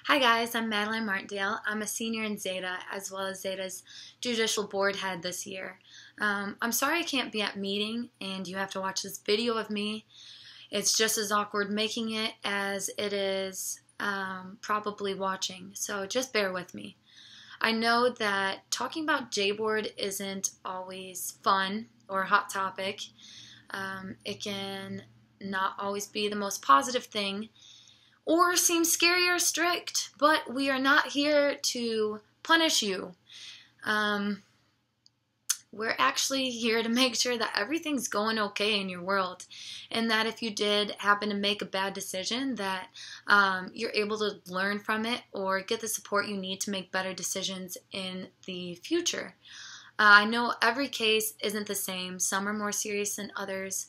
Hi guys, I'm Madeline Martindale. I'm a senior in Zeta as well as Zeta's judicial board head this year. I'm sorry I can't be at meeting and you have to watch this video of me. It's just as awkward making it as it is probably watching, so just bear with me. I know that talking about J-Board isn't always fun or a hot topic. It can not always be the most positive thing or seem scary or strict, but we are not here to punish you. We're actually here to make sure that everything's going okay in your world, and that if you did happen to make a bad decision, that you're able to learn from it or get the support you need to make better decisions in the future. I know every case isn't the same. Some are more serious than others.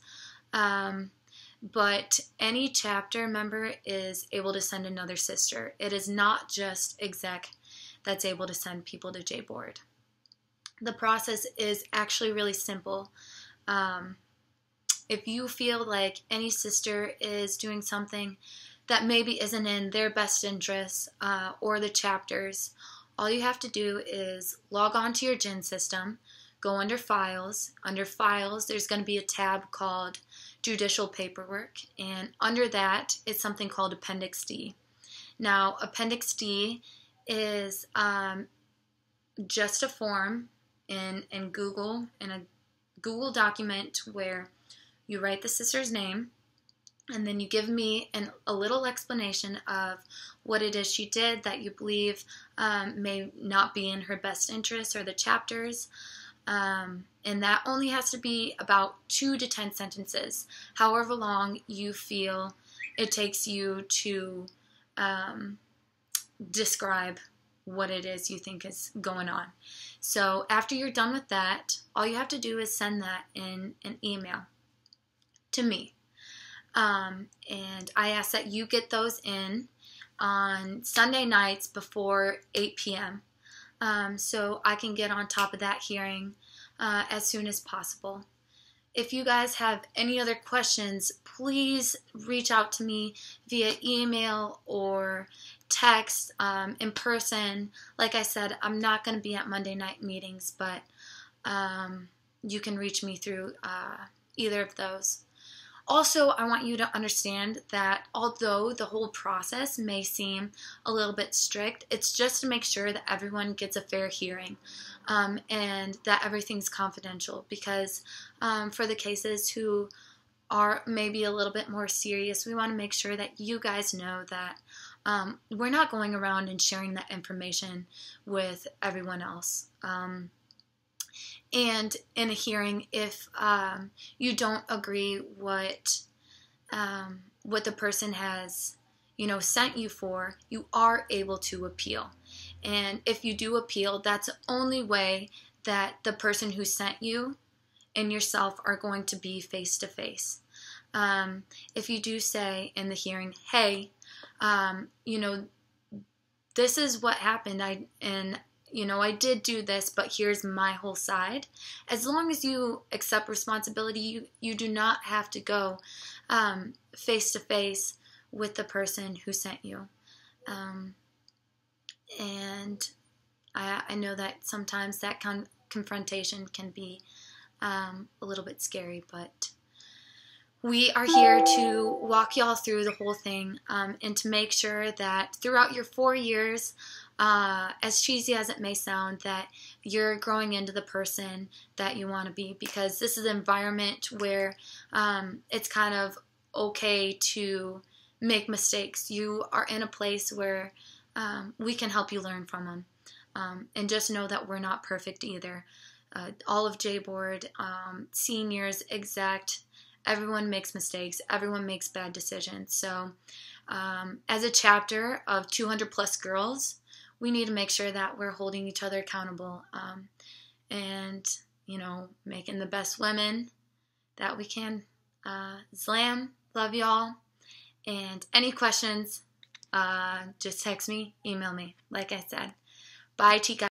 But any chapter member is able to send another sister. It is not just exec that's able to send people to J-Board. The process is actually really simple. If you feel like any sister is doing something that maybe isn't in their best interest or the chapter's, all you have to do is log on to your GIN system, go under Files. Under Files, there's going to be a tab called Judicial Paperwork, and under that, it's something called Appendix D. Now, Appendix D is just a form in a Google document where you write the sister's name, and then you give me a little explanation of what it is she did that you believe may not be in her best interest or the chapter's. And that only has to be about 2 to 10 sentences, however long you feel it takes you to describe what it is you think is going on. So after you're done with that, all you have to do is send that in an email to me. And I ask that you get those in on Sunday nights before 8 p.m. So I can get on top of that hearing as soon as possible. If you guys have any other questions, please reach out to me via email or text, in person. Like I said, I'm not going to be at Monday night meetings, but you can reach me through either of those. Also, I want you to understand that although the whole process may seem a little bit strict, it's just to make sure that everyone gets a fair hearing and that everything's confidential, because for the cases who are maybe a little bit more serious, we want to make sure that you guys know that we're not going around and sharing that information with everyone else. And in a hearing, if you don't agree what the person has, sent you for, you are able to appeal. And if you do appeal, that's the only way that the person who sent you and yourself are going to be face to face. If you do say in the hearing, hey, this is what happened, I did do this, but here's my whole side. As long as you accept responsibility, you do not have to go face to face with the person who sent you. And I know that sometimes that confrontation can be a little bit scary, but we are here to walk y'all through the whole thing and to make sure that throughout your 4 years, as cheesy as it may sound, that you're growing into the person that you want to be, because this is an environment where it's kind of okay to make mistakes. You are in a place where we can help you learn from them. And just know that we're not perfect either. All of J-Board, seniors, exec, everyone makes mistakes. Everyone makes bad decisions. So as a chapter of 200 plus girls, we need to make sure that we're holding each other accountable and, making the best women that we can. Zlam, love y'all. And any questions, just text me, email me, like I said. Bye, Tika.